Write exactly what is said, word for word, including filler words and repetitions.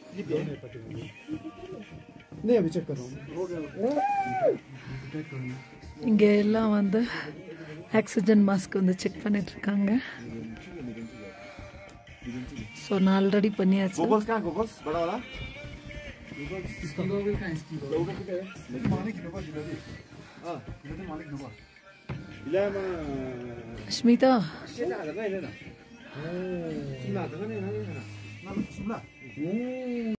नहीं अभी चेक कर रहा हूँ இங்க எல்லாம் வந்து ஆக்சிஜன் மாஸ்க் வந்து செக் பண்ணிட்டு இருக்காங்க சோ நான் ஆல்ரெடி பண்ணியாச்சு गोगल्स कहाँ गोगल्स बड़ा वाला गोगल कहाँ इसकी गोगल किधर है मालिक नोबा जिलादी हाँ जिलादी मालिक नोबा इलाम ஸ்மிதா शेता ada ना इलेना simla ada kan ini ना simla